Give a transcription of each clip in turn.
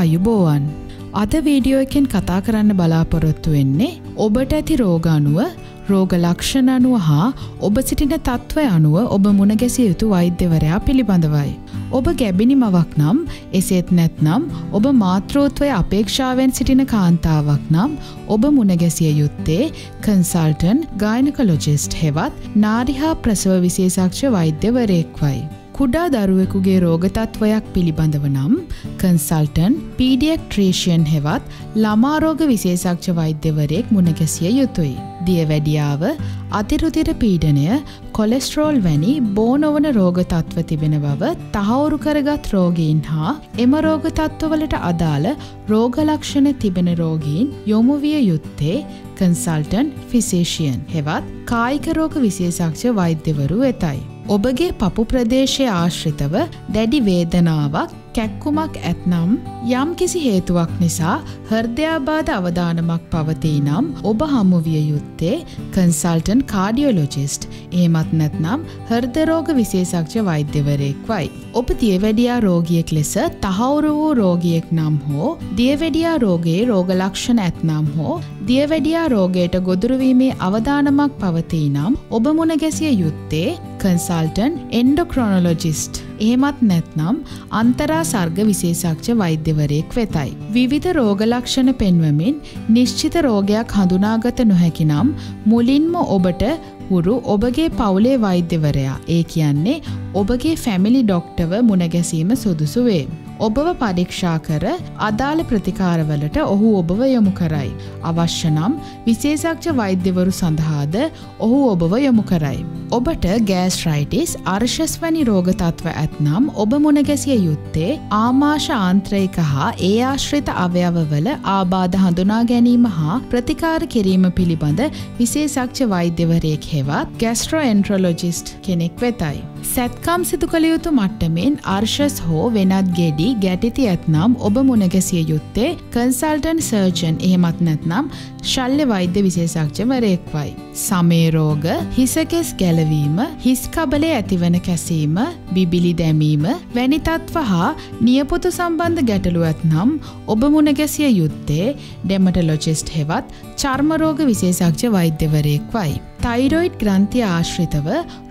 ආයුබෝවන්. අද වීඩියෝ එකෙන් කතා කරන්න බලාපොරොත්තු වෙන්නේ ඔබට ඇති රෝග අනුව, රෝග ලක්ෂණ අනුව හා ඔබ සිටින තත්ත්වය අනුව ඔබ මුණ ගැසිය යුතු වෛද්‍යවරයා පිළිබඳවයි. ඔබ ගැබිණි මවක් නම්, එසේත් නැත්නම් ඔබ මාතෘත්වය අපේක්ෂාවෙන් සිටින කාන්තාවක් නම් ඔබ මුණ ගැසිය යුත්තේ කන්සල්ටන්ට් ගයිනකොලොජිස්ට් හෙවත් නාරි හා ප්‍රසව විශේෂඥ වෛද්‍යවරයෙක්වයි. කුඩා දරුවෙකුගේ රෝග තත්ත්වයක් පිළිබඳව නම් කන්සල්ටන්ට් පීඩියට්‍රීෂියන් හෙවත් ළමා රෝග විශේෂඥ වෛද්‍යවරයෙක් මුණ ගැසිය යුතුයි. දියවැඩියාව, අතිරුධිර පීඩනය, කොලෙස්ටරෝල් වැනි බෝ නොවන රෝග තත්ත්ව තිබෙන බව තහවුරු කරගත් රෝගීන් හා එම රෝග තත්ත්වවලට අදාළ රෝග ලක්ෂණ තිබෙන රෝගීන් යොමු විය යුත්තේ කන්සල්ටන්ට් ෆිසිෂියන් හෙවත් කායික රෝග විශේෂඥ වෛද්‍යවරු වෙතයි. ඔබගේ පපු ප්‍රදේශයේ ආශ්‍රිතව දැඩි වේදනාවක්, කැක්කුමක් ඇතනම්, යම් කිසි හේතුවක් නිසා හෘදයාබාධ අවදානමක් පවතී නම් ඔබ හමු විය යුත්තේ කන්සල්ටන්ට් කාඩියොලොජිස්ට් එහෙමත් නැත්නම් හෘද රෝග විශේෂඥ වෛද්‍යවරයෙක්වයි. ඔබ දියවැඩියා රෝගියෙක් ලෙස තහවුරු වූ රෝගියෙක් නම් හෝ දියවැඩියා රෝගයේ රෝග ලක්ෂණ ඇතනම් හෝ දියවැඩියා රෝගයට ගොදුරු වීමේ අවදානමක් පවතී නම් ඔබ මුණ ගැසිය යුත්තේ කන්සල්ටන්ට් එන්ඩොක්‍රොනොලොජිස්ට් එහෙමත් නැත්නම් අන්තරා සර්ග විශේෂඥ වෛද්‍යවරයෙක් වෙතයි. විවිධ රෝග ලක්ෂණ පෙන්වමින් නිශ්චිත රෝගයක් හඳුනාගත නොහැකි නම් මුලින්ම ඔබට හුරු ඔබගේ පවුලේ වෛද්‍යවරයා, ඒ කියන්නේ ඔබගේ ෆැමිලි ඩොක්ටර්ව මුණ ගැසීම සුදුසු වේ. ඔබව පරීක්ෂා කර අදාළ ප්‍රතිකාරවලට ඔහු ඔබව යොමු කරයි. අවශ්‍ය නම් විශේෂඥ වෛද්‍යවරු සඳහාද ඔහු ඔබව යොමු කරයි. ඔබට ගෑස්ට්‍රයිටිස්, අර්ශස් වැනි රෝග තත්ත්ව ඇතනම් ඔබ මුණ ගැසිය යුත්තේ ආමාශය ආන්ත්‍රයික හා ඒ ආශ්‍රිත අවයවවල ආබාධ හඳුනා ගැනීම හා ප්‍රතිකාර කිරීම පිළිබඳ විශේෂඥ වෛද්‍යවරයෙක් හෙවත් ගැස්ට්‍රොඑන්ටරොලොජිස්ට් කෙනෙක් වෙතයි. සැත්කම් සිදු කළ යුතු මට්ටමින් අර්ශස් හෝ වෙනත් ගෙඩි ගැටිති ඇතනම් ඔබ මුණ ගැසිය යුත්තේ කන්සල්ටන්ට් සර්ජන් එහෙමත් නැත්නම් ශල්‍ය වෛද්‍ය විශේෂඥවරයෙක්වයි. සමේ රෝග, හිසකෙස් ගැලවීම, හිස් කබලේ ඇතිවන කැසීම, බිබිලි දැමීම වැනි තත්ත්ව හා නියපොතු සම්බන්ධ ගැටලු ඇතනම් ඔබ මුණ ගැසිය යුත්තේ ඩෙමටොලොජිස්ට් හෙවත් චර්ම රෝග විශේෂඥ වෛද්‍යවරයෙක්වයි. තයිරොයිඩ් ග්‍රන්ථිය ආශ්‍රිතව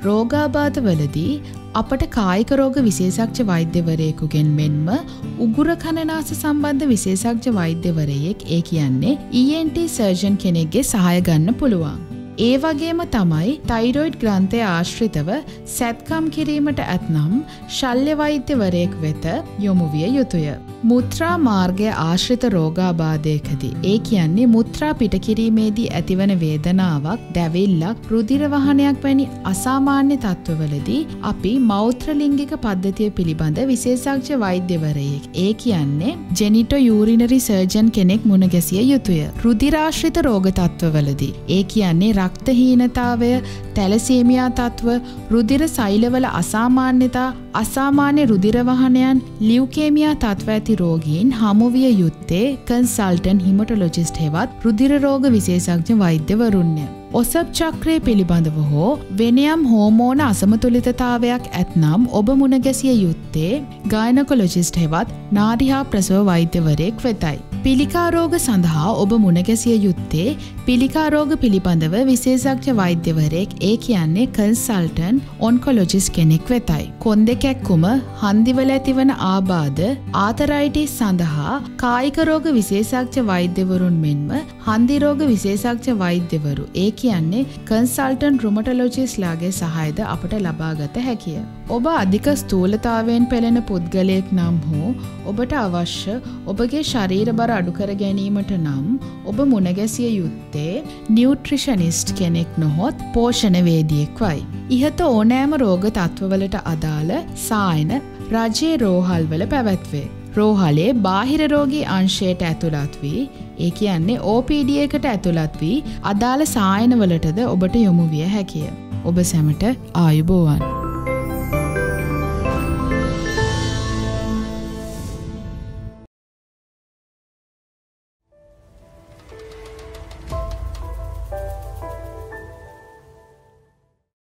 රෝගාබාධවලදී අපට කායික රෝග විශේෂඥ වෛද්‍යවරයෙකුගෙන් මෙන්ම උගුර කනනාස සම්බන්ධ විශේෂඥ වෛද්‍යවරයෙක්, ඒ කියන්නේ ENT සර්ජන් කෙනෙක්ගේ සහාය ගන්න පුළුවන්. ඒ වගේම තමයි තයිරොයිඩ් ග්‍රන්ථය ආශ්‍රිතව සැත්කම් කිරීමට ඇතනම් ශල්‍ය වෛද්‍යවරයෙක් වෙත යොමු විය යුතුය. මුත්‍රා මාර්ගය ආශ්‍රිත රෝගාබාධයකදී, ඒ කියන්නේ මුත්‍රා පිට කිරීමේදී ඇතිවන වේදනාවක්, දැවිල්ලක්, රුධිර වහනයක් වැනි අසාමාන්‍ය තත්ත්වවලදී අපි මෞත්‍රලිංගික පද්ධතිය පිළිබඳ විශේෂඥ වෛද්‍යවරයෙක්, ඒ කියන්නේ ජෙනිටෝ යූරිනරි සර්ජන් කෙනෙක් මුණ ගැසිය යුතුය. රුධිරාශ්‍රිත රෝග තත්ත්වවලදී, ඒ කියන්නේ රක්තහීනතාවය, තැලසීමියා තත්ත්ව, රුධිර සෛලවල අසාමාන්‍යතා, අසාමාන්‍ය රුධිර වහනයන්, ලියුකේමියා තත්ත්ව ඇති රෝගීන් හමු විය යුත්තේ කන්සල්ටන්ට් හිමටොලොජිස්ට් හෙවත් රුධිර රෝග විශේෂඥ වෛද්‍යවරුන්ය. ඔසප් චක්‍රය පිළිබඳව හෝ වෙනයම් හෝමෝන අසමතුලිතතාවයක් ඇතනම් ඔබ මුණ ගැසිය යුත්තේ ගයිනකොලොජිස්ට් හෙවත් නාරි හා ප්‍රසව වෛද්‍යවරයෙක් වෙතයි. පිළිකා රෝග සඳහා ඔබ මුණ ගැසිය යුත්තේ පිළිකා රෝග පිළිබඳව විශේෂඥ වෛද්‍යවරයෙක්, ඒ කියන්නේ කන්සල්ටන්ට් ඔන්කොලොජිස්ට් කෙනෙක් වෙතයි. කොන්දේ කැක්කුම, හන්දිවල ඇතිවන ආබාධ, ආතරයිටිස් සඳහා කායික රෝග විශේෂඥ වෛද්‍යවරුන් මෙන්ම හන්දි රෝග විශේෂඥ වෛද්‍යවරු, ඒ කියන්නේ කන්සල්ටන්ට් රුමටොලොජිස්ට්ලාගේ සහායද අපට ලබාගත හැකිය. ඔබ අධික ස්ථූලතාවයෙන් පෙළෙන පුද්ගලයෙක් නම් හෝ ඔබට අවශ්‍ය ඔබගේ ශරීර බර අඩු කර ගැනීමට නම් ඔබ මුණ ගැසිය යුත්තේ නියුට්‍රිෂනිස්ට් කෙනෙක් නොහොත් පෝෂණවේදියෙක්වයි. ඉහත ඕනෑම රෝග තත්ත්වවලට අදාළ සායන රජයේ රෝහල්වල පැවැත්වේ. රෝහලේ බාහිර රෝගී අංශයට ඇතුළත් වී, ඒ කියන්නේ OPD එකට ඇතුළත් වී අදාළ සායනවලටද ඔබට යොමු විය හැකිය. ඔබ සැමට ආයුබෝවන්.